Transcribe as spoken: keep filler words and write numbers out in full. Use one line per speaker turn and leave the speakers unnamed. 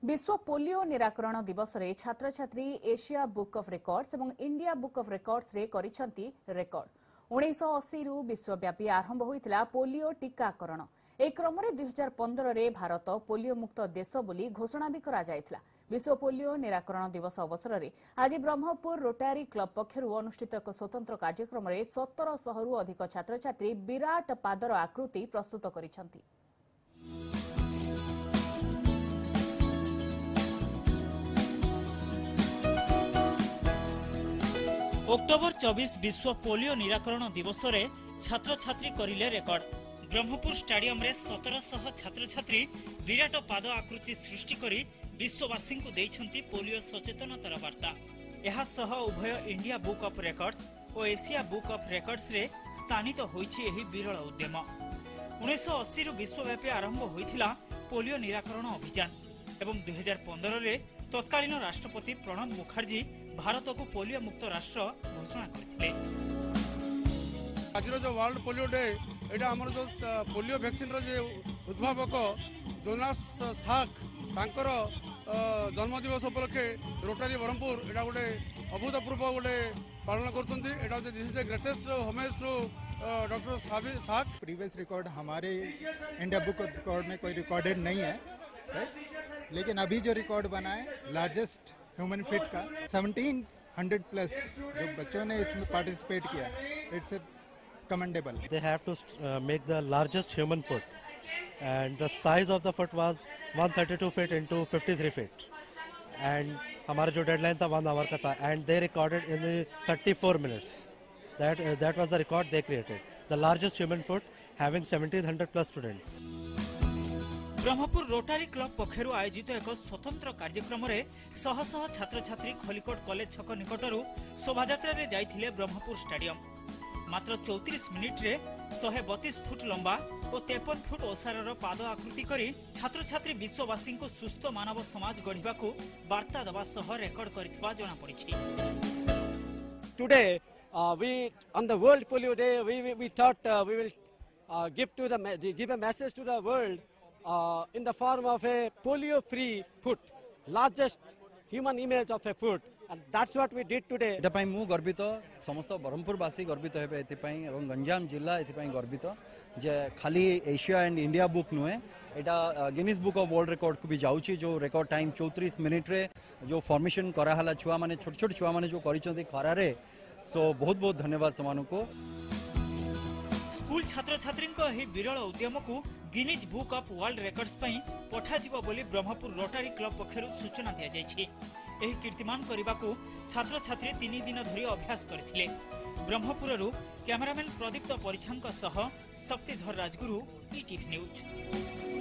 विश्व पोलियो निराकरण दिवस रे छात्र छात्री एशिया बुक ऑफ रेकॉर्ड्स और इंडिया बुक ऑफ रेकॉर्ड्स रे करिसंती रेकॉर्ड। उन्नीस सौ अस्सी रु विश्वव्यापी आरंभ होइतिला पोलियो टीकाकरण। ए क्रम रे दो हज़ार पंद्रह रे भारत पोलियो मुक्त देश बोली घोषणा भी करा जायतिला। विश्व पोलियो निराकरण दिवस अवसर में आज ब्रह्मपुर रोटारी क्लब पक्षरु अनुष्ठित एक स्वतंत्र कार्यक्रम में सतर सौ रु अधिक छात्र छात्री विराट पादर आकृति प्रस्तुत करिसंती।
अक्टोबर चौबीस विश्व पोलियो निराकरण दिवस रे छात्र छात्री करिले रेकर्ड। ब्रह्मपुर स्टेडियम रे सतर सौ छात्र छात्री विराट पाद आकृति सृष्टि करी विश्ववासी को देइछंती पोलियो सचेतनतार वार्ता। एहा सह उभय इंडिया बुक ऑफ रेकॉर्ड्स और एशिया बुक ऑफ रेकॉर्ड्स रे स्थानित होईछि एही विरल उद्यम। उन्नीस सौ अस्सी रु विश्वव्यापी आरंभ होइथिला पोलियो निराकरण अभियान एवं दो हज़ार पंद्रह रे तत्कालीन राष्ट्रपति प्रणब मुखर्जी भारत को पोलियो मुक्त राष्ट्र घोषणा करथिले।
आज जो वर्ल्ड पोलियो डे एटा हमर जो पोलियो वैक्सीन रो जे उद्भावक जोनास साक तांकर जन्मदिवस उपलक्षे रोटारी ब्रह्मपुर एटा गोटे अभूतपूर्व गोटे पालन करछंती। एटा this is the greatest homage to doctor Salk.
Previous record हमारे इंडिया बुक ऑफ रिकॉर्ड में कोई रिकॉर्डेड नहीं है, लेकिन अभी जो रिकॉर्ड बना है लार्जेस्ट ह्यूमन फिट का सत्रह सौ प्लस जो बच्चों ने इसमें पार्टिसिपेट किया, it's commendable.
They have to uh, make the largest human foot, and the size of the foot was one hundred thirty-two feet into fifty-three feet, and हमारा जो डेडलाइन था one hour का था, and they recorded in the thirty-four minutes. That uh, that was the record they created. The largest human foot having seventeen hundred plus students.
Brahmapur rotary club पक्षरु आयोजित एक स्वतंत्र कार्यक्रम रे शह शह छात्र छात्री खलिकोट कॉलेज छक निकटरू शोभायात्रा रे जाइथिले ब्रह्मपुर स्टेडियम। मात्र चौतीस मिनिट रे एक सौ बत्तीस फुट लंबा और तिरपन फुट ओसारर पाद आकृति करी छात्र छात्री विश्ववासी को सुस्थ मानव समाज गढ़िबा को वार्ता दबा सह रेकॉर्ड करथिबा जणा पड़िछि।
Today uh, we on the World Polio Day we we, we thought uh, we will uh, give to the give a message to the world uh, in the form of a polio free foot, largest human image of a foot. And that's what we did today.
एटा पई मु गर्वित समस्त ब्रह्मपुरवासी गर्वित हेबे एति पई एवं गंजाम जिला एति पई गर्वित जे खाली एशिया एंड इंडिया बुक नुए एटा Guinness book of world record को भी जाउची। जो रिकॉर्ड टाइम चौतीस मिनिट रे जो फॉर्मेशन करा हला छुआ माने छोट छोट छुआ माने जो करिसंती खरा रे, सो बहुत बहुत धन्यवाद समान को।
स्कूल छात्र छात्री को ही विरल उद्यम को Guinness book of world records पई पठा जिवो बोली ब्रह्मपुर रोटारी क्लब पक्षरु सूचना दिया जायछि। एही कीर्तिमान करने को छात्र छात्री तीन दिन धरी अभ्यास करथिले। ब्रह्मपुररू कैमरामैन प्रदीप्त परिछांक सह शक्तिधर राजगुरु, ईटीवी न्यूज।